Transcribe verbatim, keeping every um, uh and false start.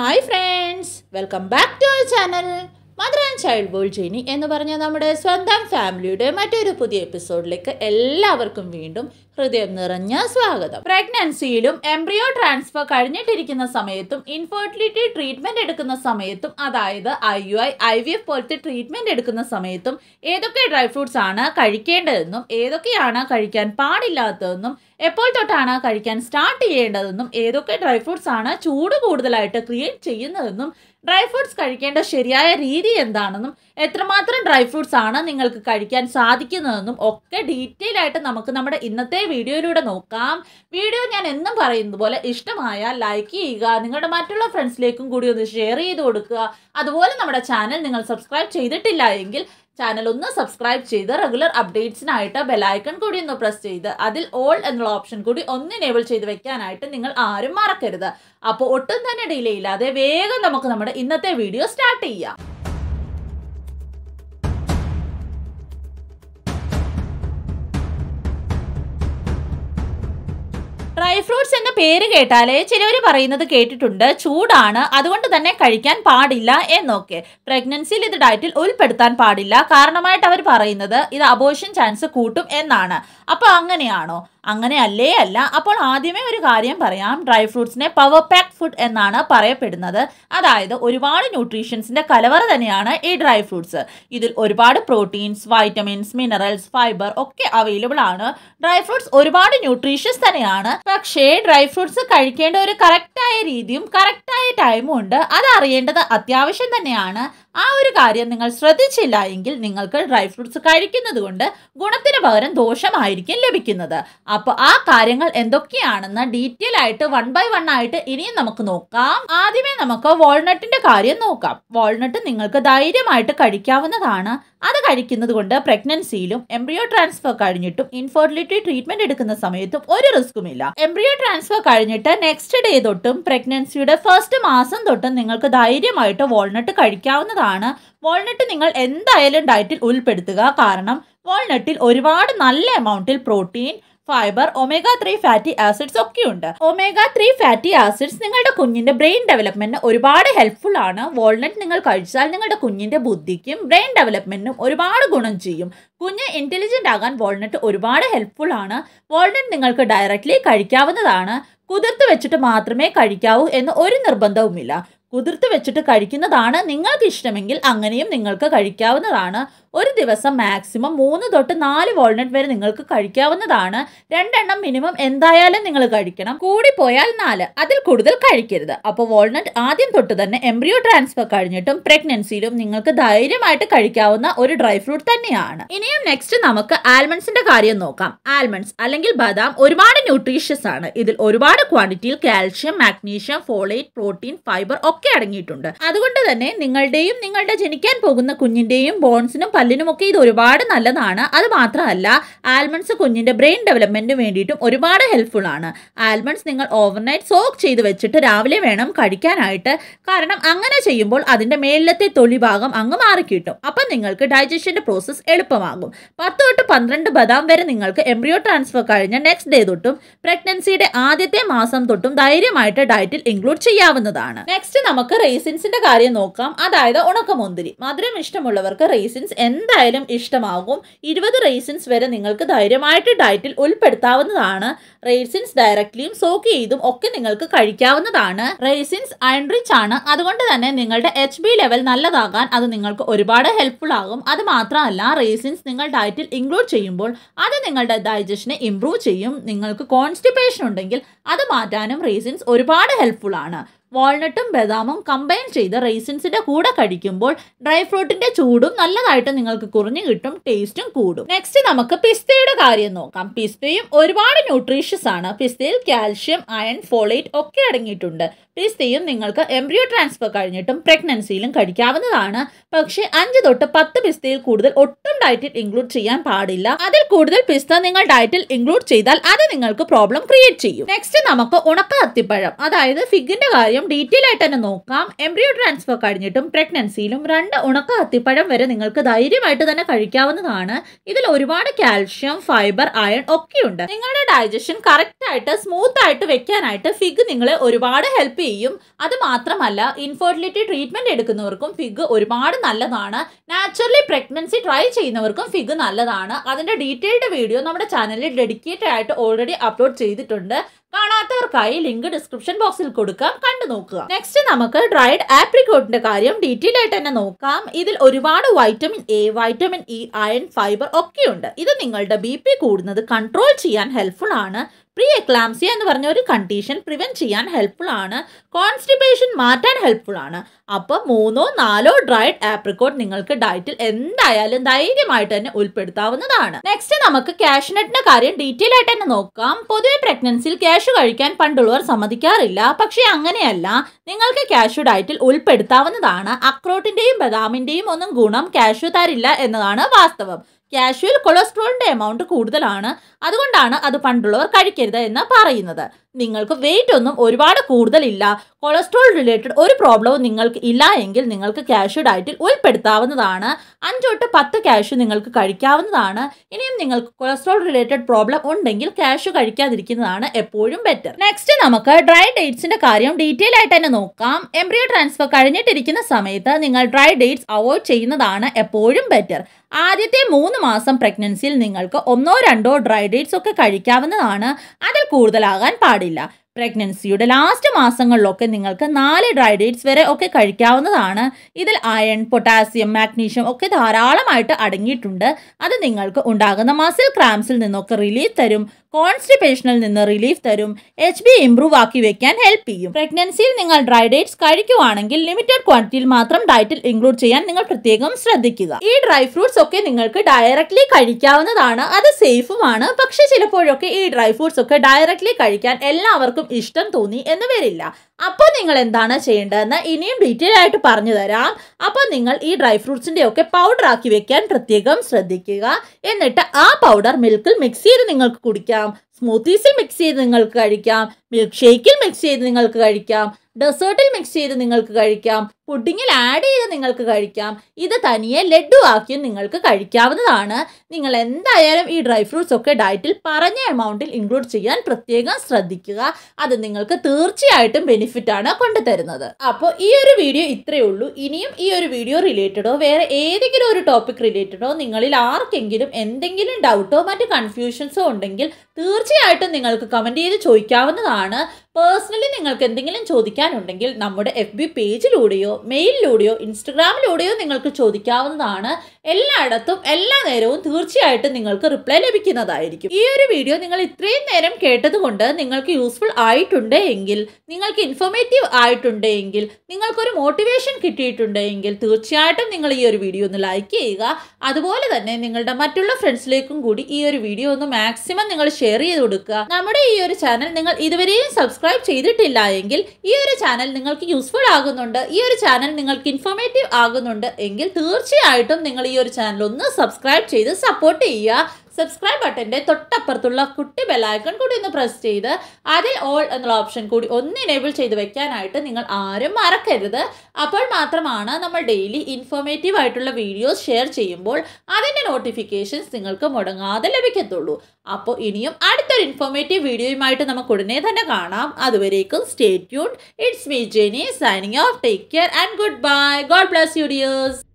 Hi friends, welcome back to our channel Mother and Childworldjeny എന്ന് പറഞ്ഞ നമ്മുടെ സ്വന്തം ഫാമിലിയുടെ മറ്റൊരു പുതിയ എപ്പിസോഡിലേക്ക് എല്ലാവർക്കും വീണ്ടും ഹൃദയം നിറഞ്ഞ സ്വാഗതം. പ്രഗ്നൻസിയിലും എംബ്രിയോ ട്രാൻസ്ഫർ കഴിഞ്ഞിട്ടിരിക്കുന്ന സമയത്തും ഇൻഫെർട്ടിലിറ്റി ട്രീറ്റ്മെന്റ് എടുക്കുന്ന സമയത്തും അതായത് I U I I V F പോലത്തെ ട്രീറ്റ്മെന്റ് എടുക്കുന്ന സമയത്തും ഏതൊക്കെ ഡ്രൈ ഫ്രൂട്ട്സ് ആണ് കഴിക്കേണ്ടതെന്നും ഏതൊക്കെയാണ് കഴിക്കാൻ പാടില്ലാത്തതെന്നും എപ്പോൾ തൊട്ടാണ് കഴിക്കാൻ സ്റ്റാർട്ട് ചെയ്യേണ്ടതെന്നും ഏതൊക്കെ ഡ്രൈ ഫ്രൂട്ട്സ് ആണ് ചൂട് കൂടുതലായിട്ട് ക്രിയേറ്റ് ചെയ്യുന്നതെന്നും ഡ്രൈ ഫ്രൂട്ട്സ് കഴിക്കേണ്ട ശരിയായ രീതി എന്താണെന്നും എത്രമാത്രം ഡ്രൈ ഫ്രൂട്ട്സ് ആണ് നിങ്ങൾക്ക് കഴിക്കാൻ സാധിക്കുന്നതെന്നും ഒക്കെ ഡീറ്റെയിൽ ആയിട്ട് നമുക്ക് നമ്മുടെ ഇന്നത്തെ വീഡിയോയിലൂടെ നോക്കാം. വീഡിയോ ഞാൻ എന്നും പറയുന്നത് പോലെ ഇഷ്ടമായാൽ ലൈക്ക് ചെയ്യുക, നിങ്ങളുടെ മറ്റുള്ള ഫ്രണ്ട്സിലേക്കും കൂടി ഒന്ന് ഷെയർ ചെയ്ത് കൊടുക്കുക. അതുപോലെ നമ്മുടെ ചാനൽ നിങ്ങൾ സബ്സ്ക്രൈബ് ചെയ്തിട്ടില്ല എങ്കിൽ ചാനൽ ഒന്ന് സബ്സ്ക്രൈബ് ചെയ്ത് റെഗുലർ അപ്ഡേറ്റ്സിനായിട്ട് ബെലൈക്കൺ കൂടി ഒന്ന് പ്രസ് ചെയ്ത് അതിൽ ഓൾ എന്നുള്ള ഓപ്ഷൻ കൂടി ഒന്ന് എനേബിൾ ചെയ്ത് വെക്കാനായിട്ട് നിങ്ങൾ ആരും മറക്കരുത്. അപ്പോൾ ഒട്ടും തന്നെ ഡിലേ ഇല്ലാതെ വേഗം നമുക്ക് നമ്മുടെ ഇന്നത്തെ വീഡിയോ സ്റ്റാർട്ട് ചെയ്യാം. ഡ്രൈ ഫ്രൂട്ട്സ് എന്ന പേര് കേട്ടാലേ ചിലവർ പറയുന്നത് കേട്ടിട്ടുണ്ട് ചൂടാണ്, അതുകൊണ്ട് തന്നെ കഴിക്കാൻ പാടില്ല എന്നൊക്കെ. പ്രഗ്നൻസിയിൽ ഇത് ഡയറ്റിൽ ഉൾപ്പെടുത്താൻ പാടില്ല, കാരണമായിട്ട് അവർ പറയുന്നത് ഇത് അബോർഷൻ ചാൻസ് കൂട്ടും എന്നാണ്. അപ്പോൾ അങ്ങനെയാണോ? അങ്ങനെ അല്ലേ അല്ല. അപ്പോൾ ആദ്യമേ ഒരു കാര്യം പറയാം, ഡ്രൈ ഫ്രൂട്ട്സിനെ പവർ പാക്ക് ഫുഡ് എന്നാണ് പറയപ്പെടുന്നത്. അതായത് ഒരുപാട് ന്യൂട്രീഷൻസിന്റെ കലവറ തന്നെയാണ് ഈ ഡ്രൈ ഫ്രൂട്ട്സ്. ഇതിൽ ഒരുപാട് പ്രോട്ടീൻസ്, വൈറ്റമിൻസ്, മിനറൽസ്, ഫൈബർ ഒക്കെ അവൈലബിൾ ആണ്. ഡ്രൈ ഫ്രൂട്ട്സ് ഒരുപാട് ന്യൂട്രീഷ്യസ് തന്നെയാണ്. പക്ഷേ ഡ്രൈ ഫ്രൂട്ട്സ് കഴിക്കേണ്ട ഒരു കറക്റ്റായ രീതിയും കറക്റ്റായ ടൈമും ഉണ്ട്. അത് അറിയേണ്ടത് അത്യാവശ്യം തന്നെയാണ്. ആ ഒരു കാര്യം നിങ്ങൾ ശ്രദ്ധിച്ചില്ല എങ്കിൽ നിങ്ങൾക്ക് ഡ്രൈ ഫ്രൂട്ട്സ് കഴിക്കുന്നത് കൊണ്ട് ഗുണത്തിന് പകരം ദോഷമായിരിക്കും ലഭിക്കുന്നത്. അപ്പോൾ ആ കാര്യങ്ങൾ എന്തൊക്കെയാണെന്ന് ഡീറ്റെയിൽ ആയിട്ട് വൺ ബൈ വൺ ആയിട്ട് ഇനിയും നമുക്ക് നോക്കാം. ആദ്യമേ നമുക്ക് വാൾനട്ടിന്റെ കാര്യം നോക്കാം. വാൾനട്ട് നിങ്ങൾക്ക് ധൈര്യമായിട്ട് കഴിക്കാവുന്നതാണ്. അത് കഴിക്കുന്നത് കൊണ്ട് പ്രഗ്നൻസിയിലും എംബ്രിയോ ട്രാൻസ്ഫർ കഴിഞ്ഞിട്ടും ഇൻഫെർട്ടിലിറ്റി ട്രീറ്റ്മെന്റ് എടുക്കുന്ന സമയത്തും ഒരു റിസ്കുമില്ല. എംബ്രിയോ ട്രാൻസ്ഫർ കഴിഞ്ഞിട്ട് നെക്സ്റ്റ് ഡേ തൊട്ടും പ്രഗ്നൻസിയുടെ ഫസ്റ്റ് മാസം തൊട്ടും നിങ്ങൾക്ക് ധൈര്യമായിട്ട് വാൾനട്ട് കഴിക്കാവുന്നതാണ്. വാൾനട്ട് നിങ്ങൾ എന്തായാലും ഡയറ്റിൽ ഉൾപ്പെടുത്തുക. കാരണം വാൾനട്ടിൽ ഒരുപാട് നല്ല എമൗണ്ടിൽ protein, fibre, omega three fatty acids ഒക്കെ ഉണ്ട്. ഒമേഗ ത്രീ ഫാറ്റി ആസിഡ്സ് നിങ്ങളുടെ കുഞ്ഞിന്റെ ബ്രെയിൻ ഡെവലപ്മെന്റിന് ഒരുപാട് ഹെൽപ്ഫുൾ ആണ്. വാൾനട്ട് നിങ്ങൾ കഴിച്ചാൽ നിങ്ങളുടെ കുഞ്ഞിന്റെ ബുദ്ധിക്കും ബ്രെയിൻ ഡെവലപ്മെന്റിനും ഒരുപാട് ഗുണം ചെയ്യും. കുഞ്ഞ് ഇന്റലിജന്റ് ആകാൻ വാൾനട്ട് ഒരുപാട് ഹെൽപ്ഫുൾ ആണ്. വാൾനട്ട് നിങ്ങൾക്ക് ഡയറക്റ്റ്ലി കഴിക്കാവുന്നതാണ്. കുതിർത്ത് വെച്ചിട്ട് മാത്രമേ കഴിക്കാവൂ എന്ന് ഒരു നിർബന്ധവുമില്ല. കുതിർത്ത് വെച്ചിട്ട് കഴിക്കുന്നതാണ് നിങ്ങൾക്ക് ഇഷ്ടമെങ്കിൽ അങ്ങനെയും നിങ്ങൾക്ക് കഴിക്കാവുന്നതാണ്. ഒരു ദിവസം മാക്സിമം മൂന്ന് തൊട്ട് നാല് വാൾനട്ട് വരെ നിങ്ങൾക്ക് കഴിക്കാവുന്നതാണ്. രണ്ടെണ്ണം മിനിമം എന്തായാലും നിങ്ങൾ കഴിക്കണം. കൂടിപ്പോയാൽ നാല്, അതിൽ കൂടുതൽ കഴിക്കരുത്. അപ്പോൾ വാൾനട്ട് ആദ്യം തൊട്ട് തന്നെ എംബ്രിയോ ട്രാൻസ്ഫർ കഴിഞ്ഞിട്ടും പ്രഗ്നൻസിയിലും നിങ്ങൾക്ക് ധൈര്യമായിട്ട് കഴിക്കാവുന്ന ഒരു ഡ്രൈ ഫ്രൂട്ട് തന്നെയാണ്. ഇനിയും നെക്സ്റ്റ് നമുക്ക് ആൽമണ്ട്സിന്റെ കാര്യം നോക്കാം. ആൽമണ്ട്സ് അല്ലെങ്കിൽ ബദാം ഒരുപാട് ന്യൂട്രീഷ്യസ് ആണ്. ഇതിൽ ഒരുപാട് ക്വാണ്ടിറ്റിയിൽ calcium, magnesium, folate, protein, fibre ഒക്കെ അടങ്ങിയിട്ടുണ്ട്. അതുകൊണ്ട് തന്നെ നിങ്ങളുടെയും നിങ്ങളുടെ ജനിക്കാൻ പോകുന്ന കുഞ്ഞിന്റെയും ബോൺസിനും പല്ലിനും ഒക്കെ ഇത് ഒരുപാട് നല്ലതാണ്. അത് മാത്രമല്ല ആൽമണ്ട്സ് കുഞ്ഞിന്റെ ബ്രെയിൻ ഡെവലപ്മെന്റിന് വേണ്ടിയിട്ടും ഒരുപാട് ഹെൽപ്ഫുൾ ആണ്. ആൽമണ്ട്സ് നിങ്ങൾ ഓവർനൈറ്റ് സോക്ക് ചെയ്ത് വെച്ചിട്ട് രാവിലെ വേണം കഴിക്കാനായിട്ട്. കാരണം അങ്ങനെ ചെയ്യുമ്പോൾ അതിന്റെ മേലത്തെ തൊലി ഭാഗം അങ്ങ് മാറിക്കിട്ടും. അപ്പം നിങ്ങൾക്ക് ഡൈജഷന്റെ പ്രോസസ് എളുപ്പമാകും. പത്ത് തൊട്ട് പന്ത്രണ്ട് ബദാം വരെ നിങ്ങൾക്ക് എംബ്രിയോ ട്രാൻസ്ഫർ കഴിഞ്ഞ നെക്സ്റ്റ് ഡേ തൊട്ടും പ്രഗ്നൻസിയുടെ ആദ്യത്തെ മാസം തൊട്ടും ധൈര്യമായിട്ട് ഡയറ്റിൽ ഇൻക്ലൂഡ് ചെയ്യാവുന്നതാണ്. നെക്സ്റ്റ് നമുക്ക് റേസിൻസിന്റെ കാര്യം നോക്കാം. അതായത് ഉണക്കമുന്തിരി. മധുരം ഇഷ്ടമുള്ളവർക്ക് റേസിൻസ് എന്തായാലും ഇഷ്ടമാകും. ഇരുപത് റേസിൻസ് വരെ നിങ്ങൾക്ക് ധൈര്യമായിട്ട് ഡയറ്റിൽ ഉൾപ്പെടുത്താവുന്നതാണ്. റേസിൻസ് ഡയറക്റ്റ്ലിയും സോക്ക് ചെയ്തും ഒക്കെ നിങ്ങൾക്ക് കഴിക്കാവുന്നതാണ്. റേസിൻസ് അയൺ റിച്ച് ആണ്. അതുകൊണ്ട് തന്നെ നിങ്ങളുടെ എച്ച് ബി ലെവൽ നല്ലതാകാൻ അത് നിങ്ങൾക്ക് ഒരുപാട് ഹെൽപ്ഫുൾ ആകും. അത് മാത്രമല്ല റേസിൻസ് നിങ്ങൾ ഡയറ്റിൽ ഇൻക്ലൂഡ് ചെയ്യുമ്പോൾ അത് നിങ്ങളുടെ ഡൈജഷനെ ഇംപ്രൂവ് ചെയ്യും. നിങ്ങൾക്ക് കോൺസ്റ്റിപ്പേഷൻ ഉണ്ടെങ്കിൽ അത് മാറ്റാനും റേസിൻസ് ഒരുപാട് ഹെൽപ്ഫുൾ ആണ്. വാൾനട്ടും ബദാമും കമ്പൈൻ ചെയ്ത് റേസിൻസിന്റെ കൂടെ കഴിക്കുമ്പോൾ ഡ്രൈ ഫ്രൂട്ടിന്റെ ചൂടും നല്ലതായിട്ട് നിങ്ങൾക്ക് കുറഞ്ഞു കിട്ടും, ടേസ്റ്റും കൂടും. നെക്സ്റ്റ് നമുക്ക് പിസ്തയുടെ കാര്യം നോക്കാം. പിസ്തയും ഒരുപാട് ന്യൂട്രീഷ്യസ് ആണ്. പിസ്തയിൽ കാൽഷ്യം, അയൺ, ഫോളേറ്റ് ഒക്കെ അടങ്ങിയിട്ടുണ്ട്. പിസ്തയും നിങ്ങൾക്ക് എംബ്രിയോ ട്രാൻസ്ഫർ കഴിഞ്ഞിട്ടും പ്രഗ്നൻസിയിലും കഴിക്കാവുന്നതാണ്. പക്ഷേ അഞ്ച് തൊട്ട് പത്ത് പിസ്തയിൽ കൂടുതൽ ഒട്ടും ഡയറ്റിൽ ഇൻക്ലൂഡ് ചെയ്യാൻ പാടില്ല. അതിൽ കൂടുതൽ പിസ്ത നിങ്ങൾ ഡയറ്റിൽ ഇൻക്ലൂഡ് ചെയ്താൽ അത് നിങ്ങൾക്ക് പ്രോബ്ലം ക്രിയേറ്റ് ചെയ്യും. നെക്സ്റ്റ് നമുക്ക് ഉണക്ക അത്തിപ്പഴം അതായത് ഫിഗിന്റെ കാര്യം ഡീറ്റെയിൽ ആയിട്ട് തന്നെ നോക്കാം. എംബ്രിയോ ട്രാൻസ്ഫർ കഴിഞ്ഞിട്ടും പ്രഗ്നൻസിയിലും രണ്ട് ഉണക്ക അത്തിപ്പഴം വരെ നിങ്ങൾക്ക് ധൈര്യമായിട്ട് തന്നെ കഴിക്കാവുന്നതാണ്. ഇതിൽ ഒരുപാട് കാൽഷ്യം, ഫൈബർ, അയൺ ഒക്കെയുണ്ട്. നിങ്ങളുടെ ഡൈജഷൻ കറക്റ്റ് ആയിട്ട് സ്മൂത്ത് ആയിട്ട് വെക്കാനായിട്ട് ഫിഗ് നിങ്ങളെ ഒരുപാട് ഹെൽപ്പ് ചെയ്യും. ചെയ്യും. അത് മാത്രമല്ല ഇൻഫെർട്ടിലിറ്റി ട്രീറ്റ്മെന്റ് എടുക്കുന്നവർക്കും ഫിഗ് ഒരുപാട് നല്ലതാണ്. നാച്ചുറലി പ്രഗ്നൻസി ട്രൈ ചെയ്യുന്നവർക്കും ഫിഗ് നല്ലതാണ്. അതിന്റെ ഡീറ്റെയിൽഡ് വീഡിയോ നമ്മുടെ ചാനലിൽ ഡെഡിക്കേറ്റഡ് ആയിട്ട് ഓൾറെഡി അപ്ലോഡ് ചെയ്തിട്ടുണ്ട്. കാണാത്തവർക്കായി ലിങ്ക് ഡിസ്ക്രിപ്ഷൻ ബോക്സിൽ കൊടുക്കാം, കണ്ടു നോക്കുക. നെക്സ്റ്റ് നമുക്ക് ഡ്രൈഡ് ആപ്രിക്കോട്ടിന്റെ കാര്യം ഡീറ്റെയിൽ ആയിട്ട് തന്നെ നോക്കാം. ഇതിൽ ഒരുപാട് vitamin A, vitamin E, iron, fibre ഒക്കെ ഉണ്ട്. ഇത് നിങ്ങളുടെ ബി പി കൂടുന്നത് കൺട്രോൾ ചെയ്യാൻ ഹെൽപ്ഫുൾ ആണ്. പ്രീ എക്ലാംസിയ എന്ന് പറഞ്ഞ ഒരു കണ്ടീഷൻ പ്രിവെന്റ് ചെയ്യാൻ ഹെൽപ്ഫുൾ ആണ്. കോൺസ്റ്റിപ്പേഷൻ മാറ്റാൻ ഹെൽപ്ഫുൾ ആണ്. അപ്പോൾ മൂന്നോ നാലോ ഡ്രൈഡ് ആപ്രിക്കോട്ട് നിങ്ങൾക്ക് ഡയറ്റിൽ എന്തായാലും ധൈര്യമായിട്ട് തന്നെ ഉൾപ്പെടുത്താവുന്നതാണ്. നെക്സ്റ്റ് നമുക്ക് കാഷ്നട്ടിന്റെ കാര്യം ഡീറ്റെയിൽ ആയിട്ട് തന്നെ നോക്കാം. പൊതുവെ പ്രഗ്നൻസിയിൽ കാഷ്യൂ കഴിക്കാൻ പണ്ടുള്ളവർ സമ്മതിക്കാറില്ല. പക്ഷേ അങ്ങനെയല്ല, നിങ്ങൾക്ക് കാഷ്യൂ ഡയറ്റിൽ ഉൾപ്പെടുത്താവുന്നതാണ്. അക്രോട്ടിന്റെയും ബദാമിന്റെയും ഒന്നും ഗുണം കാഷ്യൂ തരില്ല എന്നതാണ് വാസ്തവം. കാഷ്യൂവിൽ കൊളസ്ട്രോളിന്റെ എമൗണ്ട് കൂടുതലാണ്. അതുകൊണ്ടാണ് അത് പണ്ടുള്ളവർ കഴിക്കരുത് എന്ന് പറയുന്നത്. നിങ്ങൾക്ക് വെയിറ്റ് ഒന്നും ഒരുപാട് കൂടുതലില്ല, കൊളസ്ട്രോൾ റിലേറ്റഡ് ഒരു പ്രോബ്ലവും നിങ്ങൾക്ക് ഇല്ല എങ്കിൽ നിങ്ങൾക്ക് കാഷ്യൂ ഡയറ്റിൽ ഉൾപ്പെടുത്താവുന്നതാണ്. അഞ്ച് തൊട്ട് പത്ത് കാഷ്യൂ നിങ്ങൾക്ക് കഴിക്കാവുന്നതാണ്. ഇനിയും നിങ്ങൾക്ക് കൊളസ്ട്രോൾ റിലേറ്റഡ് പ്രോബ്ലം ഉണ്ടെങ്കിൽ കാഷ്യൂ കഴിക്കാതിരിക്കുന്നതാണ് എപ്പോഴും ബെറ്റർ. നെക്സ്റ്റ് നമുക്ക് ഡ്രൈ ഡേറ്റ്സിന്റെ കാര്യം ഡീറ്റെയിൽ ആയിട്ട് തന്നെ നോക്കാം. എംബ്രിയോ ട്രാൻസ്ഫർ കഴിഞ്ഞിട്ടിരിക്കുന്ന സമയത്ത് നിങ്ങൾ ഡ്രൈ ഡേറ്റ്സ് അവോയ്ഡ് ചെയ്യുന്നതാണ് എപ്പോഴും ബെറ്റർ. ആദ്യത്തെ മൂന്ന് മാസം പ്രഗ്നൻസിയിൽ നിങ്ങൾക്ക് ഒന്നോ രണ്ടോ ഡ്രൈ ഡേറ്റ്സ് ഒക്കെ കഴിക്കാവുന്നതാണ്. അതിൽ കൂടുതലാകാൻ പാടില്ല. പ്രഗ്നൻസിയുടെ ലാസ്റ്റ് മാസങ്ങളിലൊക്കെ നിങ്ങൾക്ക് നാല് ഡ്രൈ ഡേറ്റ്സ് വരെ ഒക്കെ കഴിക്കാവുന്നതാണ്. ഇതിൽ അയൺ, പൊട്ടാസ്യം, മാഗ്നീഷ്യം ഒക്കെ ധാരാളമായിട്ട് അടങ്ങിയിട്ടുണ്ട്. അത് നിങ്ങൾക്ക് ഉണ്ടാകുന്ന മസിൽ ക്രാംസിൽ നിന്നൊക്കെ റിലീഫ് തരും, കോൺസ്റ്റിപ്പേഷനിൽ നിന്ന് റിലീഫ് തരും, എച്ച് ബി ഇംപ്രൂവ് ആക്കി വെക്കാൻ ഹെൽപ്പ് ചെയ്യും. പ്രഗ്നൻസിയിൽ നിങ്ങൾ ഡ്രൈ ഡേറ്റ്സ് കഴിക്കുവാണെങ്കിൽ ലിമിറ്റഡ് ക്വാണ്ടിറ്റിയിൽ മാത്രം ഡയറ്റിൽ ഇൻക്ലൂഡ് ചെയ്യാൻ നിങ്ങൾ പ്രത്യേകം ശ്രദ്ധിക്കുക. ഈ ഡ്രൈ ഫ്രൂട്ട്സ് ഒക്കെ നിങ്ങൾക്ക് ഡയറക്ട്ലി കഴിക്കാവുന്നതാണ്. അത് സേഫുമാണ്. പക്ഷെ ചിലപ്പോഴൊക്കെ ഈ ഡ്രൈ ഫ്രൂട്ട്സ് ഒക്കെ ഡയറക്ട്ലി കഴിക്കാൻ എല്ലാവർക്കും ഇഷ്ടം തോന്നി എന്ന് വരില്ല. അപ്പോൾ നിങ്ങൾ എന്താണ് ചെയ്യേണ്ടതെന്ന് ഇനിയും ഡീറ്റെയിൽ ആയിട്ട് പറഞ്ഞു തരാം. അപ്പോൾ നിങ്ങൾ ഈ ഡ്രൈ ഫ്രൂട്ട്സിൻ്റെ ഒക്കെ പൗഡർ ആക്കി വെക്കാൻ പ്രത്യേകം ശ്രദ്ധിക്കുക. എന്നിട്ട് ആ പൗഡർ മിൽക്കിൽ മിക്സ് ചെയ്ത് നിങ്ങൾക്ക് കുടിക്കാം, സ്മൂത്തീസിൽ മിക്സ് ചെയ്ത് നിങ്ങൾക്ക് കഴിക്കാം, മിൽക്ക് ഷേക്കിൽ മിക്സ് ചെയ്ത് നിങ്ങൾക്ക് കഴിക്കാം, ഡെസേർട്ടിൽ മിക്സ് ചെയ്ത് നിങ്ങൾക്ക് കഴിക്കാം, പുഡിങ്ങിൽ ആഡ് ചെയ്ത് നിങ്ങൾക്ക് കഴിക്കാം. ഇത് തനിയെ ലഡു ആക്കിയും നിങ്ങൾക്ക് കഴിക്കാവുന്നതാണ്. നിങ്ങൾ എന്തായാലും ഈ ഡ്രൈ ഫ്രൂട്ട്സ് ഒക്കെ ഡയറ്റിൽ പറഞ്ഞ എമൗണ്ടിൽ ഇൻക്ലൂഡ് ചെയ്യാൻ പ്രത്യേകം ശ്രദ്ധിക്കുക. അത് നിങ്ങൾക്ക് തീർച്ചയായിട്ടും ബെനിഫിറ്റ് ആണ് കൊണ്ടുതരുന്നത്. അപ്പോൾ ഈ ഒരു വീഡിയോ ഇത്രയേ ഉള്ളൂ. ഇനിയും ഈ ഒരു വീഡിയോ റിലേറ്റഡോ വേറെ ഏതെങ്കിലും ഒരു ടോപ്പിക് റിലേറ്റഡോ നിങ്ങളിൽ ആർക്കെങ്കിലും എന്തെങ്കിലും ഡൗട്ടോ മറ്റ് കൺഫ്യൂഷൻസോ ഉണ്ടെങ്കിൽ തീർച്ചയായിട്ടും നിങ്ങൾക്ക് കമൻറ്റ് ചെയ്ത് ചോദിക്കാവുന്നതാണ്. പേഴ്സണലി നിങ്ങൾക്ക് എന്തെങ്കിലും ചോദിക്കാനുണ്ടെങ്കിൽ നമ്മുടെ എഫ് ബി പേജിലൂടെയോ മെയിലിലൂടെയോ ഇൻസ്റ്റഗ്രാമിലൂടെയോ നിങ്ങൾക്ക് ചോദിക്കാവുന്നതാണ്. എല്ലായിടത്തും എല്ലാ നേരവും തീർച്ചയായിട്ടും നിങ്ങൾക്ക് റിപ്ലൈ ലഭിക്കുന്നതായിരിക്കും. ഈ ഒരു വീഡിയോ നിങ്ങൾ ഇത്രയും നേരം കേട്ടതുകൊണ്ട് നിങ്ങൾക്ക് യൂസ്ഫുൾ ആയിട്ടുണ്ട് എങ്കിൽ, നിങ്ങൾക്ക് ഇൻഫോർമേറ്റീവ് ആയിട്ടുണ്ട് എങ്കിൽ, നിങ്ങൾക്കൊരു മോട്ടിവേഷൻ കിട്ടിയിട്ടുണ്ട് എങ്കിൽ തീർച്ചയായിട്ടും നിങ്ങൾ ഈ ഒരു വീഡിയോ ഒന്ന് ലൈക്ക് ചെയ്യുക. അതുപോലെ തന്നെ നിങ്ങളുടെ മറ്റുള്ള ഫ്രണ്ട്സിലേക്കും കൂടി ഈ ഒരു വീഡിയോ ഒന്ന് മാക്സിമം നിങ്ങൾ ഷെയർ ചെയ്ത് കൊടുക്കുക. നമ്മുടെ ഈ ഒരു ചാനൽ നിങ്ങൾ ഇതുവരെയും സബ്സ്ക്രൈബ് ചെയ്തിട്ടില്ല എങ്കിൽ ഈ ഒരു ചാനൽ നിങ്ങൾക്ക് യൂസ്ഫുൾ ആകുന്നുണ്ട്, ഈ ഒരു ചാനൽ നിങ്ങൾക്ക് ഇൻഫോർമേറ്റീവ് ആകുന്നുണ്ട് എങ്കിൽ തീർച്ചയായിട്ടും നിങ്ങൾ ഈ ഒരു ചാനൽ ഒന്ന് സബ്സ്ക്രൈബ് ചെയ്ത് സപ്പോർട്ട് ചെയ്യുക. സബ്സ്ക്രൈബ് ബട്ടൻ്റെ തൊട്ടപ്പുറത്തുള്ള കുട്ടി ബെല്ലൈക്കൺ കൂടി ഒന്ന് പ്രസ് ചെയ്ത് അതിൽ ഓൾ എന്നുള്ള ഓപ്ഷൻ കൂടി ഒന്ന് എനേബിൾ ചെയ്ത് വെക്കാനായിട്ട് നിങ്ങൾ ആരും മറക്കരുത്. അപ്പോൾ മാത്രമാണ് നമ്മൾ ഡെയിലി ഇൻഫോർമേറ്റീവ് ആയിട്ടുള്ള വീഡിയോസ് ഷെയർ ചെയ്യുമ്പോൾ അതിൻ്റെ നോട്ടിഫിക്കേഷൻസ് നിങ്ങൾക്ക് മുടങ്ങാതെ ലഭിക്കത്തുള്ളൂ. അപ്പോൾ ഇനിയും അടുത്തൊരു ഇൻഫോർമേറ്റീവ് വീഡിയോയുമായിട്ട് നമുക്ക് ഉടനെ തന്നെ കാണാം. അതുവരേക്കും stay tuned. It's me Jenny signing off. Take care and good bye. God bless you dears.